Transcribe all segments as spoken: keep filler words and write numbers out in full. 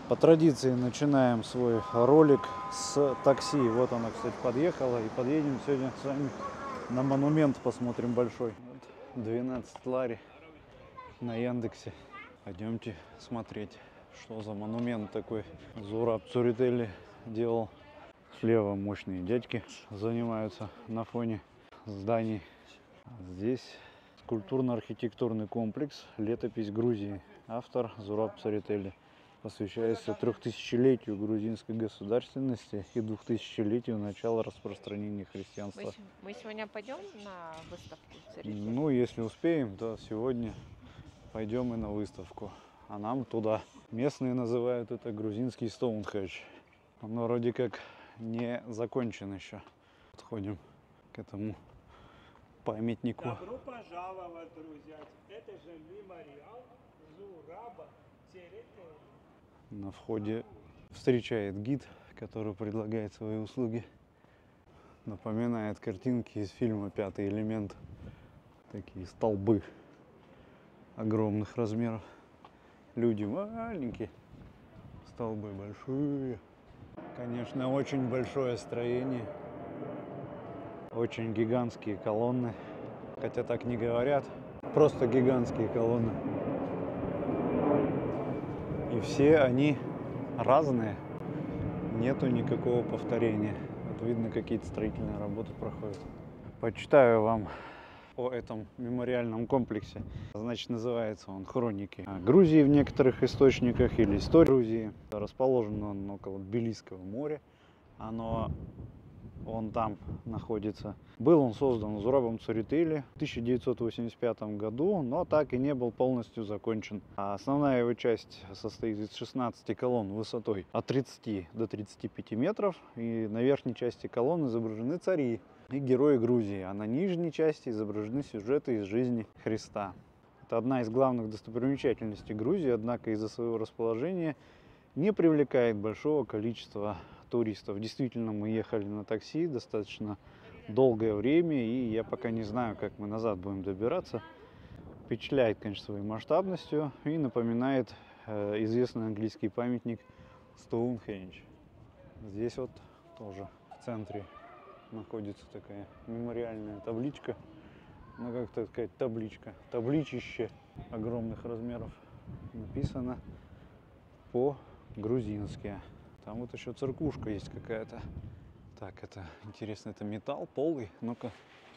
По традиции начинаем свой ролик с такси. Вот она, кстати, подъехала. И подъедем сегодня с вами на монумент, посмотрим большой. Вот двенадцать лари на Яндексе. Пойдемте смотреть, что за монумент такой Зураб Цурителли делал. Слева мощные дядьки занимаются на фоне зданий. Здесь скульптурно-архитектурный комплекс «Летопись Грузии». Автор Зураб Цурителли. Посвящается трехтысячелетию грузинской государственности и двухтысячелетию начала распространения христианства. Мы сегодня пойдем на выставку Цурителли? Ну, если успеем, то сегодня пойдем и на выставку. А нам туда. Местные называют это грузинский Стоунхендж. Он вроде как не закончен еще. Подходим к этому памятнику. Добро пожаловать, друзья! Это же мемориал Зураба Цурителли. На входе встречает гид, который предлагает свои услуги. Напоминает картинки из фильма «Пятый элемент». Такие столбы огромных размеров. Люди маленькие, столбы большие. Конечно, очень большое строение. Очень гигантские колонны. Хотя так не говорят. Просто гигантские колонны. И все они разные. Нету никакого повторения. Вот видно, какие-то строительные работы проходят. Почитаю вам о этом мемориальном комплексе. Значит, называется он «Хроники Грузии» в некоторых источниках или «История Грузии». Расположен он около Тбилисского моря. Оно, он там находится. Был он создан Зурабом Цурителли в тысяча девятьсот восемьдесят пятом году, но так и не был полностью закончен. А основная его часть состоит из шестнадцати колонн высотой от тридцати до тридцати пяти метров. И на верхней части колонн изображены цари и герои Грузии, а на нижней части изображены сюжеты из жизни Христа. Это одна из главных достопримечательностей Грузии, однако из-за своего расположения не привлекает большого количества туристов. Действительно, мы ехали на такси достаточно долгое время, и я пока не знаю, как мы назад будем добираться. Впечатляет, конечно, своей масштабностью и напоминает э, известный английский памятник Стоунхендж. Здесь вот тоже в центре находится такая мемориальная табличка. Ну, как так сказать, табличка. Табличище огромных размеров. Написано по-грузински. Там вот еще церквушка есть какая-то. Так, это интересно, это металл, полый. Ну-ка.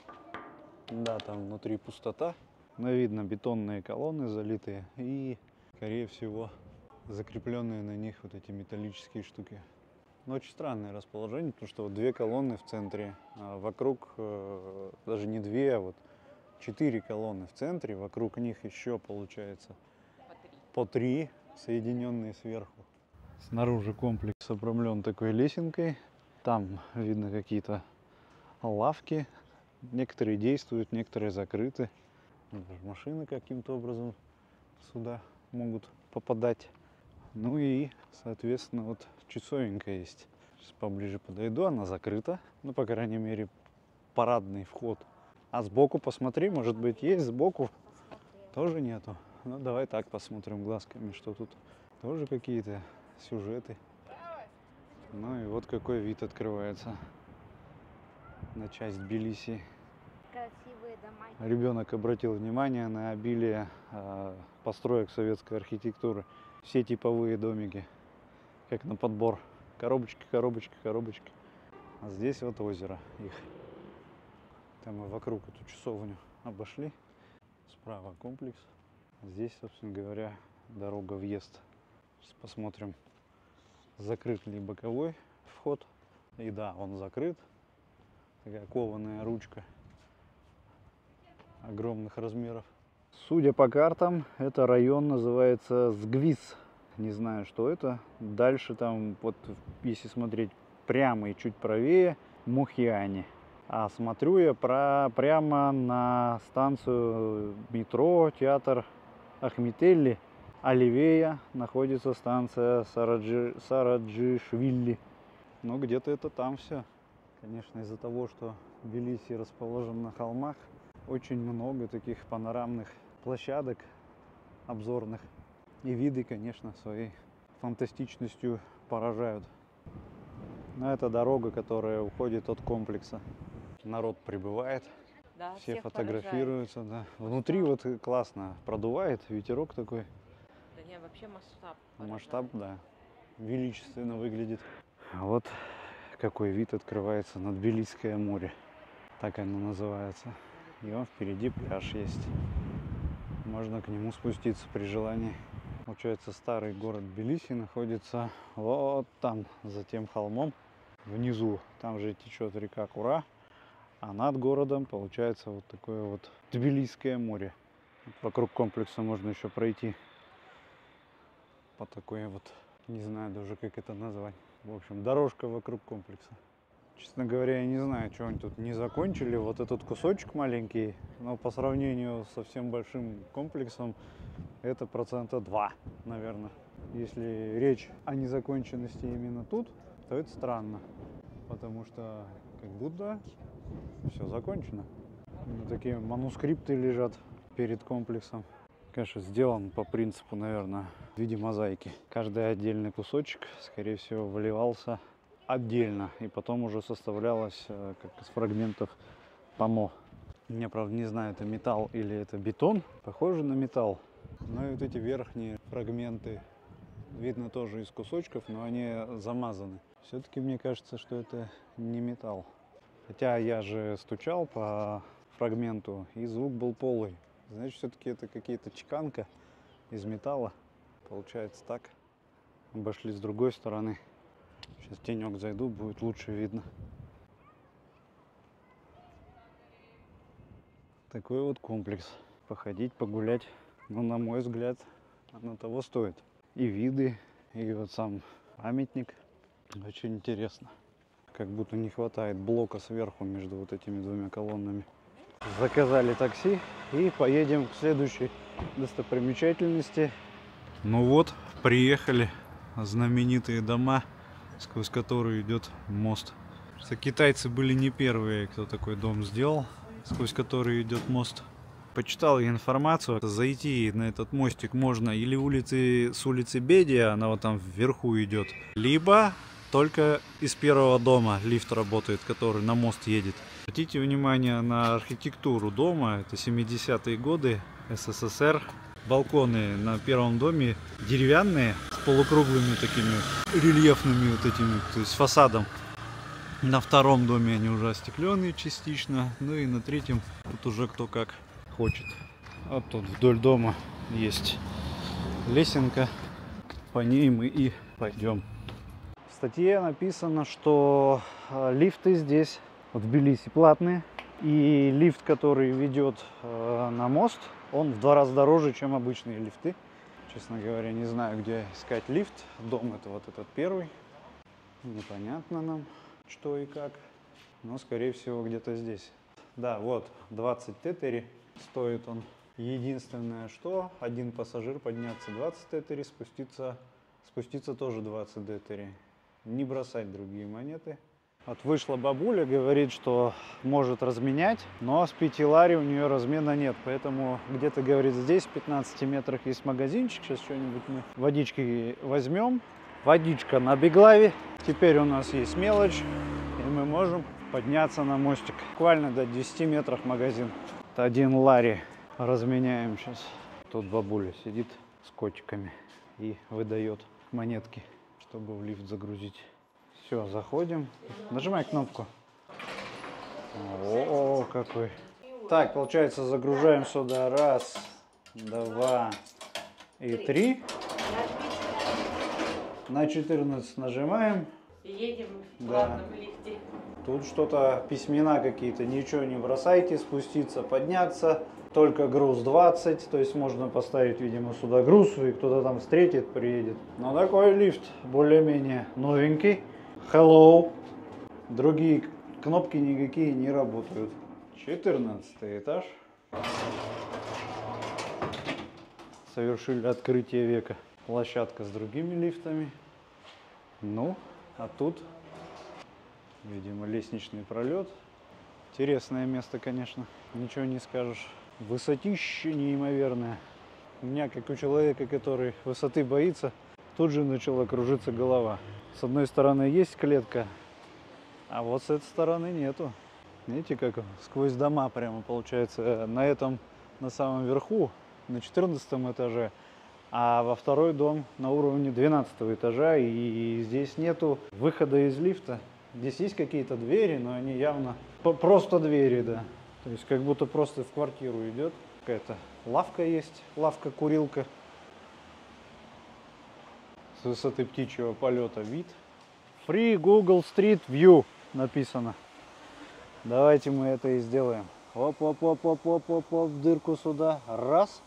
Да, там внутри пустота. Но видно бетонные колонны залитые и, скорее всего, закрепленные на них вот эти металлические штуки. Но очень странное расположение, потому что вот две колонны в центре, а вокруг э, даже не две, а вот четыре колонны в центре, вокруг них еще получается по три, соединенные сверху. Снаружи комплекс обрамлен такой лесенкой. Там видно какие-то лавки. Некоторые действуют, некоторые закрыты. Даже машины каким-то образом сюда могут попадать. Ну и, соответственно, вот часовенка есть. Сейчас поближе подойду, она закрыта. Ну, по крайней мере, парадный вход. А сбоку посмотри, может быть, есть сбоку. Тоже нету. Ну, давай так посмотрим глазками, что тут тоже какие-то сюжеты. Ну и вот какой вид открывается на часть Тбилиси. Красивые дома. Ребенок обратил внимание на обилие э, построек советской архитектуры. Все типовые домики, как на подбор. Коробочки, коробочки, коробочки. А здесь вот озеро их. Там мы вокруг эту часовню обошли. Справа комплекс. Здесь, собственно говоря, дорога въезд. Сейчас посмотрим, закрыт ли боковой вход. И да, он закрыт. Такая кованая ручка огромных размеров. Судя по картам, это район называется Сгвиз. Не знаю, что это. Дальше там, вот если смотреть прямо и чуть правее, Мухиани. А смотрю я про, прямо на станцию метро, театр Ахметелли. А левее находится станция Сараджи, Сараджишвили. Ну, где-то это там все. Конечно, из-за того, что Тбилиси расположен на холмах, очень много таких панорамных площадок обзорных. И виды, конечно, свои фантастичностью поражают. Но это дорога, которая уходит от комплекса. Народ прибывает, Да, все всех фотографируются. Да. Внутри вот классно продувает, ветерок такой. поражает. Да не, вообще масштаб. Масштаб, поражает. да, величественно выглядит. А вот какой вид открывается над Тбилисское море. Так оно называется. И вон впереди пляж есть. Можно к нему спуститься при желании. Получается, старый город Тбилиси находится вот там, за тем холмом, внизу. Там же течет река Кура. А над городом получается вот такое вот Тбилисское море. Вокруг комплекса можно еще пройти по такой вот, не знаю даже как это назвать. В общем, дорожка вокруг комплекса. Честно говоря, я не знаю, что они тут не закончили. Вот этот кусочек маленький, но по сравнению со всем большим комплексом, это процента два, наверное. Если речь о незаконченности именно тут, то это странно. Потому что как будто все закончено. Ну, такие манускрипты лежат перед комплексом. Конечно, сделан по принципу, наверное, в виде мозаики. Каждый отдельный кусочек, скорее всего, выливался отдельно и потом уже составлялось э, как из фрагментов панно. Я, правда, не знаю, это металл или это бетон. Похоже на металл. Ну и вот эти верхние фрагменты видно тоже из кусочков, но они замазаны. Все-таки мне кажется, что это не металл. Хотя я же стучал по фрагменту, и звук был полый. Значит, все-таки это какие-то чеканка из металла. Получается так. Обошли с другой стороны. Сейчас в тенек зайду, будет лучше видно. Такой вот комплекс. Походить, погулять. Но, на мой взгляд, оно того стоит. И виды, и вот сам памятник. Очень интересно. Как будто не хватает блока сверху между вот этими двумя колоннами. Заказали такси и поедем к следующей достопримечательности. Ну вот, приехали. Знаменитые дома, сквозь которые идет мост. Что китайцы были не первые, кто такой дом сделал, сквозь который идет мост. Почитал я информацию, зайти на этот мостик можно или улицы, с улицы Бедия, она вот там вверху идет, либо только из первого дома лифт работает, который на мост едет. Обратите внимание на архитектуру дома, это семидесятые годы, СССР. Балконы на первом доме деревянные, с полукруглыми такими рельефными вот этими, то есть фасадом. На втором доме они уже остекленные частично, ну и на третьем тут уже кто как хочет. Вот тут вдоль дома есть лесенка, по ней мы и пойдем. В статье написано, что лифты здесь в Тбилиси платные, и лифт, который ведет на мост, он в два раза дороже, чем обычные лифты. Честно говоря, не знаю, где искать лифт. Дом это вот этот первый. Непонятно нам, что и как. Но, скорее всего, где-то здесь. Да, вот, двадцать тетери стоит он. Единственное, что один пассажир подняться двадцать тетери, спуститься, спуститься тоже двадцать тетери. Не бросать другие монеты. Вот вышла бабуля, говорит, что может разменять, но с пяти лари у нее размена нет. Поэтому где-то, говорит, здесь в пятнадцати метрах есть магазинчик. Сейчас что-нибудь мы водички возьмем. Водичка на Беглаве. Теперь у нас есть мелочь, и мы можем подняться на мостик. Буквально до десяти метров магазин. Это один лари. Разменяем сейчас. Тут бабуля сидит с котиками и выдает монетки, чтобы в лифт загрузить. Все, заходим. Нажимай кнопку. О, какой. Так, получается, загружаем сюда. Раз, два и три. На четырнадцать нажимаем. Едем Да. в лифте. Тут что-то, письмена какие-то. Ничего не бросайте. Спуститься, подняться. Только груз двадцать. То есть можно поставить, видимо, сюда груз, и кто-то там встретит, приедет. Но такой лифт более-менее новенький. Hello. Другие кнопки никакие не работают. четырнадцатый этаж. Совершили открытие века. Площадка с другими лифтами. Ну, а тут, видимо, лестничный пролет. Интересное место, конечно. Ничего не скажешь. Высотища неимоверная. У меня, как у человека, который высоты боится, тут же начала кружиться голова. С одной стороны есть клетка, а вот с этой стороны нету. Видите, как сквозь дома прямо получается. На этом, на самом верху, на четырнадцатом этаже, а во второй дом на уровне двенадцатого этажа, и здесь нету выхода из лифта. Здесь есть какие-то двери, но они явно просто двери, да. То есть как будто просто в квартиру идет. Какая-то лавка есть, лавка-курилка. С высоты птичьего полета вид. Free Google Street View написано. Давайте мы это и сделаем. Оп-оп-оп-оп-оп-оп-оп, в дырку сюда. Раз.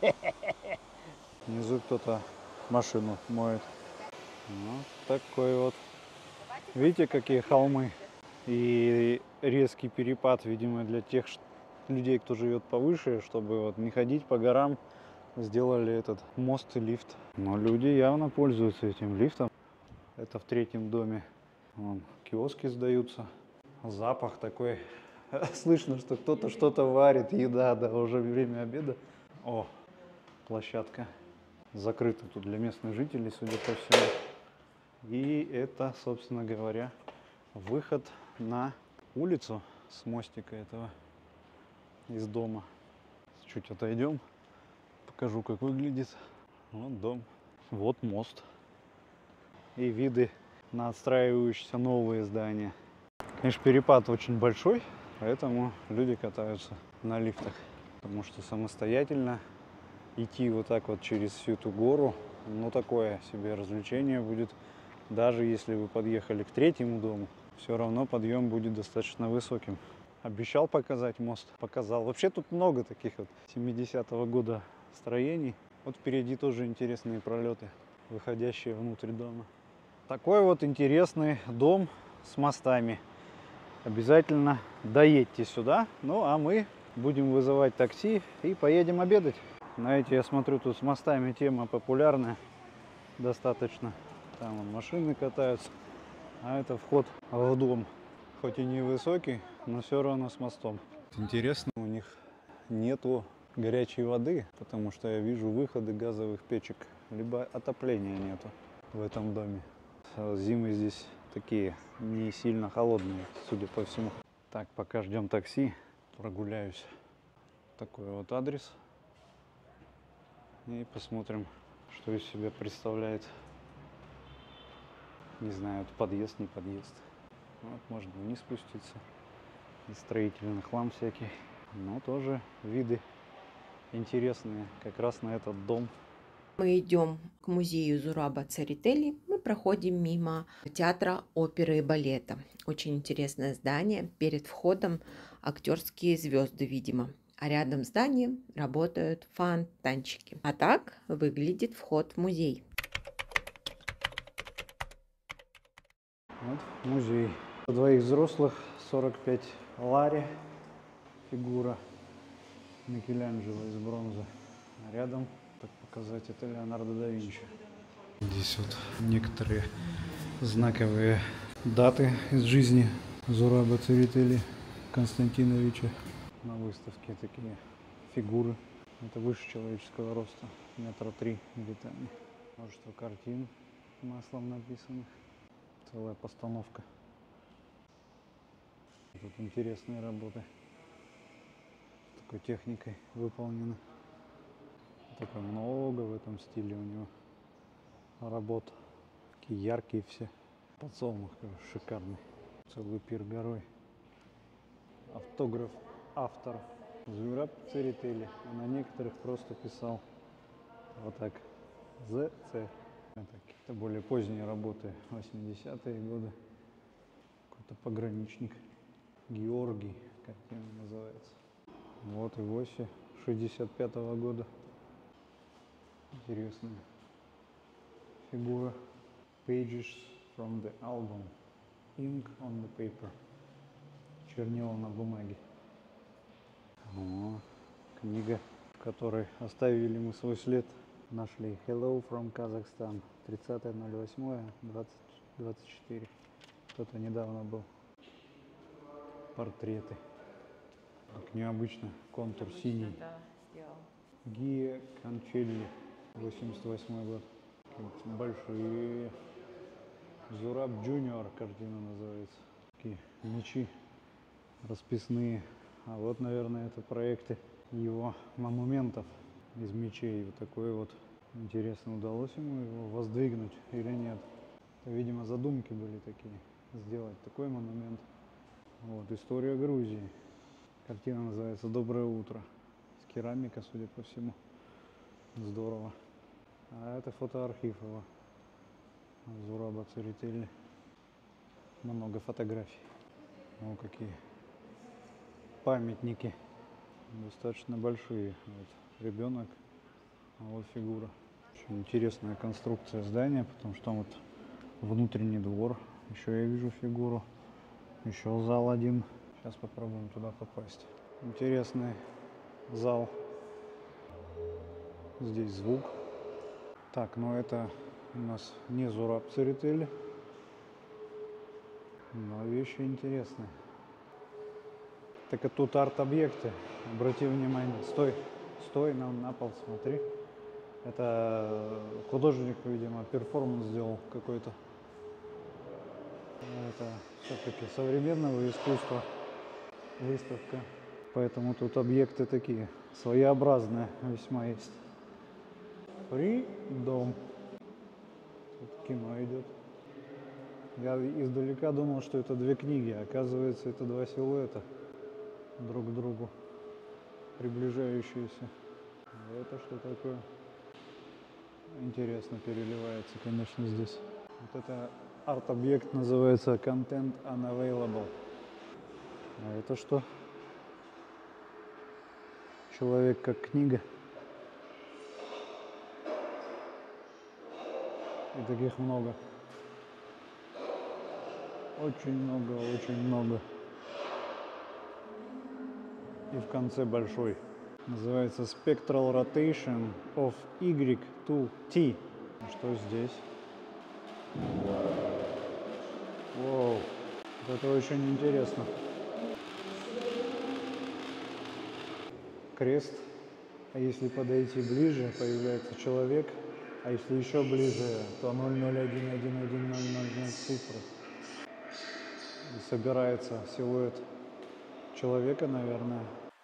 Внизу кто-то машину моет. Вот такой вот. Видите, какие холмы? И резкий перепад, видимо, для тех людей, кто живет повыше, чтобы вот не ходить по горам, сделали этот мост и лифт. Но люди явно пользуются этим лифтом. Это в третьем доме. Вон, киоски сдаются. Запах такой. Слышно, что кто-то что-то варит. Еда, да, уже время обеда. О, площадка. Закрыта тут для местных жителей, судя по всему. И это, собственно говоря, выход на улицу с мостика этого из дома. Чуть отойдем, покажу, как выглядит. Вот дом, вот мост. И виды на отстраивающиеся новые здания. Конечно, перепад очень большой, поэтому люди катаются на лифтах. Потому что самостоятельно идти вот так вот через всю эту гору, ну такое себе развлечение будет. Даже если вы подъехали к третьему дому, все равно подъем будет достаточно высоким. Обещал показать мост, показал. Вообще тут много таких вот семидесятого года строений. Вот впереди тоже интересные пролеты, выходящие внутрь дома. Такой вот интересный дом с мостами. Обязательно доедьте сюда. Ну а мы будем вызывать такси и поедем обедать. Знаете, я смотрю, тут с мостами тема популярная достаточно. Там вон машины катаются, а это вход в дом. Хоть и не высокий, но все равно с мостом. Интересно, у них нету горячей воды, потому что я вижу выходы газовых печек, либо отопления нету в этом доме. Зимы здесь такие не сильно холодные, судя по всему. Так, пока ждем такси, прогуляюсь. Такой вот адрес. И посмотрим, что из себя представляет. Не знаю, это подъезд, не подъезд. Вот, можно вниз спуститься. И строительный хлам всякий. Но тоже виды интересные как раз на этот дом. Мы идем к музею Зураба Церетели. Мы проходим мимо театра оперы и балета. Очень интересное здание. Перед входом актерские звезды, видимо. А рядом с зданием работают фонтанчики. А так выглядит вход в музей. Вот музей. Двоих взрослых, сорок пять лари, фигура Микеланджело из бронзы. А рядом, так показать, это Леонардо да Винчи. Здесь вот некоторые знаковые даты из жизни Зураба Церетели Константиновича. На выставке такие фигуры. Это выше человеческого роста, метра три где-то. Множество картин маслом написанных. Целая постановка. Тут интересные работы. С такой техникой выполнены. Такое много в этом стиле у него работ. Такие яркие все. Подсолнух шикарный. Целый пир горой. Автограф авторов. Зураб Церетели. А на некоторых просто писал вот так. зэ цэ. Это какие-то более поздние работы, восьмидесятые годы. Какой-то пограничник. Георгий, картина называется. Вот и Оси шестьдесят пятого года. Интересная фигура. Pages from the album. Ink on the paper. Чернила на бумаге. О, книга, в которой оставили мы свой след. Нашли Hello from Kazakhstan. тридцатое ноль восьмое двадцать четыре. Кто-то недавно был. Портреты. Так необычно. Контур синий. Да, сделал. Гия Кончелли. восемьдесят восьмой год. Какие-то большие. Зураб Junior картина называется. Такие мечи расписные. А вот, наверное, это проекты его монументов из мечей. Вот такой вот. Интересно, удалось ему его воздвигнуть или нет. Это, видимо, задумки были такие. Сделать такой монумент. Вот, история Грузии. Картина называется «Доброе утро». Керамика, судя по всему. Здорово. А это фотоархив его. Зураба Церетели. Много фотографий. О, какие памятники. Достаточно большие. Вот ребенок, а вот фигура. Очень интересная конструкция здания, потому что там вот внутренний двор. Еще я вижу фигуру. Еще зал один. Сейчас попробуем туда попасть. Интересный зал. Здесь звук. Так, ну это у нас не Зураб Церетели, но вещи интересные. Так и тут арт-объекты. Обрати внимание. Стой, стой, на, на пол смотри. Это художник, видимо, перформанс сделал какой-то. Это все-таки современного искусства выставка. Поэтому тут объекты такие своеобразные весьма есть. Freedom. Тут кино идет. Я издалека думал, что это две книги, а оказывается, это два силуэта друг к другу приближающиеся. А это что такое? Интересно переливается, конечно, здесь. Вот это арт-объект называется Content Unavailable. А это что? Человек как книга. И таких много. Очень много, очень много. И в конце большой. Называется Spectral Rotation of Y to T. Что здесь? Воу. Это очень интересно. Крест. А если подойти ближе, появляется человек. А если еще ближе, то ноль ноль один один один ноль ноль ноль цифры. И собирается силуэт человека, наверное.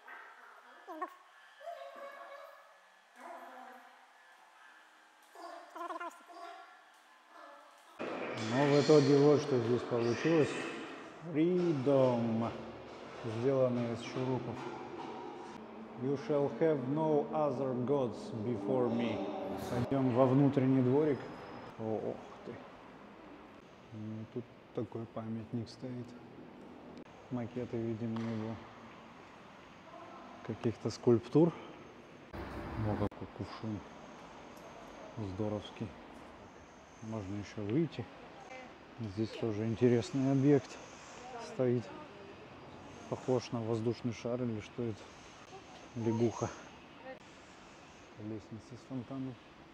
Но в итоге вот что здесь получилось. Freedom. Сделано из шурупов. You shall have no other gods before me. Пойдем во внутренний дворик. Ох ты. Ну, тут такой памятник стоит. Макеты, видимо, его каких-то скульптур. О, какой кувшин. Здоровский. Можно еще выйти. Здесь тоже интересный объект стоит. Похож на воздушный шар или что это? Лягуха. Лестница с фонтаном.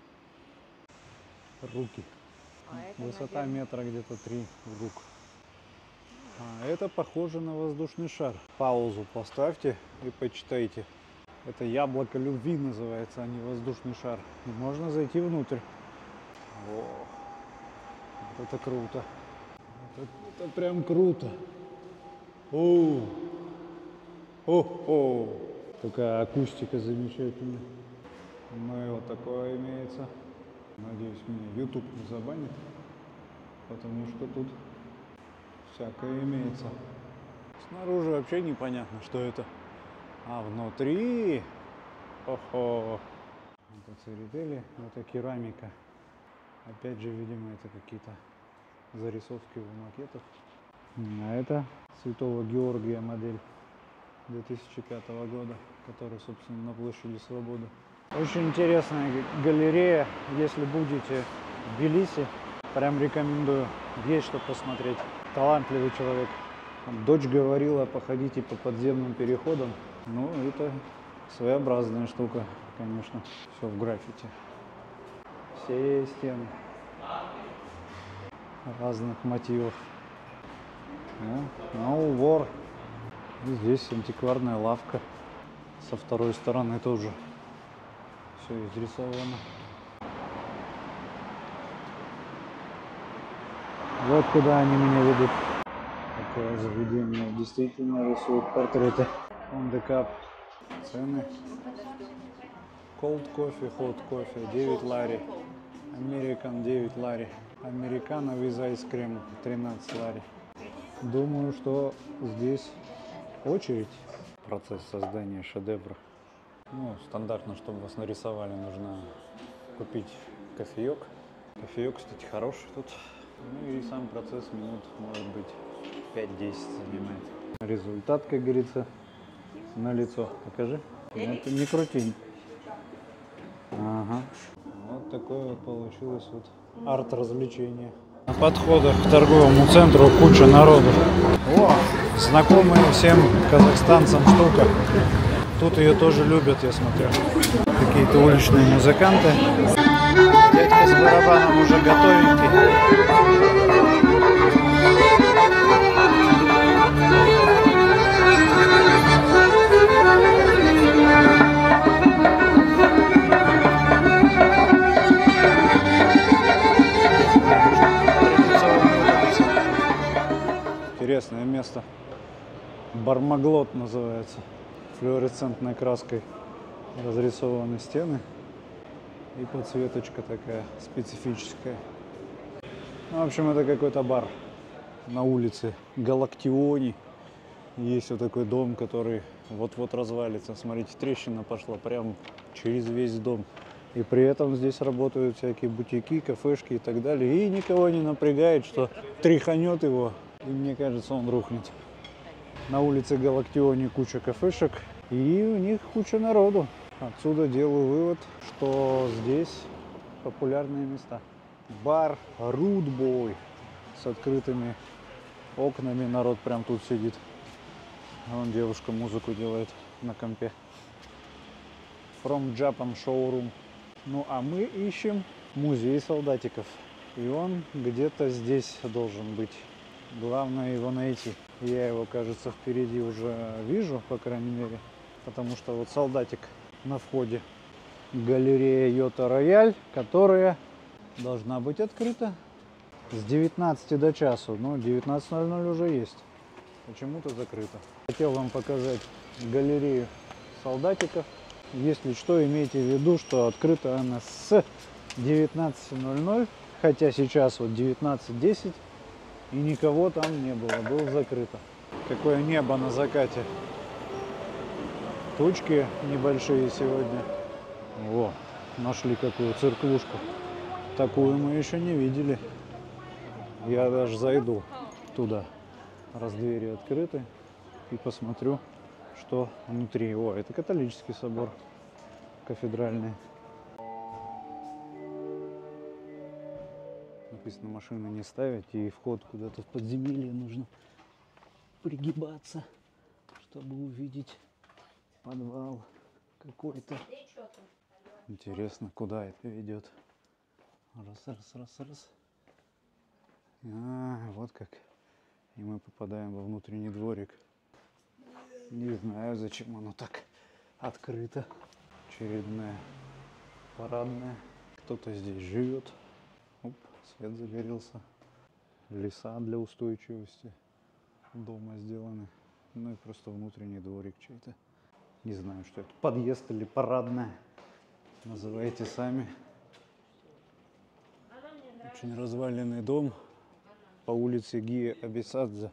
Руки. А высота это, метра где-то три рук. А это похоже на воздушный шар. Паузу поставьте и почитайте. Это яблоко любви называется, а не воздушный шар. И можно зайти внутрь. О, вот это круто. Это, это прям круто. О, о, о. Такая акустика замечательная. Ну и вот такое имеется. Надеюсь, меня YouTube не забанит, потому что тут всякое имеется. Снаружи вообще непонятно, что это. А внутри... Охо! Это Церетели, это керамика. Опять же, видимо, это какие-то зарисовки в макетах. А это Святого Георгия модель две тысячи пятого года, который, собственно, на площади Свободы. Очень интересная галерея. Если будете в Тбилиси, прям рекомендую. Есть что посмотреть. Талантливый человек. Дочь говорила, походите по подземным переходам. Ну, это своеобразная штука, конечно. Все в граффити. Все стены разных мотивов. Ну, no war. И здесь антикварная лавка. Со второй стороны тоже все изрисовано. Вот куда они меня ведут. Такое заведение действительно рисует портреты. On the cup. Цены. Cold кофе, hot кофе девять лари. American девять лари. Американо with ice cream тринадцать лари. Думаю, что здесь очередь. Процесс создания шедевра. Ну, стандартно, чтобы вас нарисовали, нужно купить кофеек. Кофеек, кстати, хороший тут. Ну и сам процесс минут, может быть, пять-десять занимает. Результат, как говорится, на лицо. Покажи. Ну, ты не крути. Ага. Вот такое вот получилось вот арт-развлечение. На подходах к торговому центру куча народу. О, знакомая всем казахстанцам штука. Тут ее тоже любят, я смотрю. Какие-то уличные музыканты. Дядька с барабаном уже готовенький. Интересное место. Бармаглот называется. Флуоресцентной краской разрисованы стены. И подсветочка такая специфическая. Ну, в общем, это какой-то бар на улице Галактиони. Есть вот такой дом, который вот-вот развалится. Смотрите, трещина пошла прямо через весь дом. И при этом здесь работают всякие бутики, кафешки и так далее. И никого не напрягает, что тряханет его, и мне кажется, он рухнет. На улице Галактиони куча кафешек, и у них куча народу. Отсюда делаю вывод, что здесь популярные места. Бар Рудбой с открытыми окнами. Народ прям тут сидит. Вон девушка музыку делает на компе. From Japan Showroom. Ну а мы ищем музей солдатиков. И он где-то здесь должен быть. Главное его найти. Я его, кажется, впереди уже вижу, по крайней мере. Потому что вот солдатик на входе. Галерея Йота Рояль, которая должна быть открыта с девятнадцати до часу. Но девятнадцать ноль ноль уже есть. Почему-то закрыто. Хотел вам показать галерею солдатиков. Если что, имейте в виду, что открыта она с девятнадцати ноль ноль. Хотя сейчас вот девятнадцать десять. И никого там не было. Было закрыто. Какое небо на закате. Тучки небольшие сегодня. О, нашли какую церквушку. Такую мы еще не видели. Я даже зайду туда, раз двери открыты, и посмотрю, что внутри. О, это католический собор кафедральный. Написано, машины не ставить, и вход куда-то в подземелье нужно пригибаться, чтобы увидеть подвал какой-то. Интересно, куда это ведет. Раз, раз, раз, раз. А, вот как. И мы попадаем во внутренний дворик. Не знаю, зачем оно так открыто. Очередная парадная. Кто-то здесь живет. Оп, свет загорелся. Леса для устойчивости дома сделаны. Ну и просто внутренний дворик чей-то. Не знаю, что это. Подъезд или парадная. Называйте сами. Очень разваленный дом по улице Гия Абисадзе.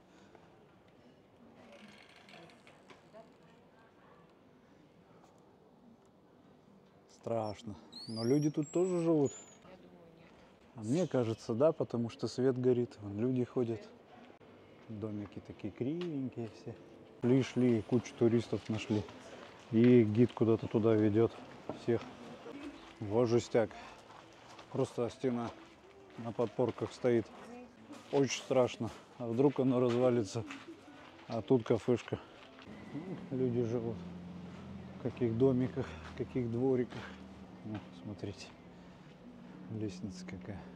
Страшно. Но люди тут тоже живут. А мне кажется, да, потому что свет горит. Вон люди ходят. Домики такие кривенькие все. Шли-шли, кучу туристов нашли. И гид куда-то туда ведет всех. Вот жестяк. Просто стена на подпорках стоит. Очень страшно. А вдруг оно развалится. А тут кафешка. Люди живут. В каких домиках, в каких двориках. Ну, смотрите. Лестница какая.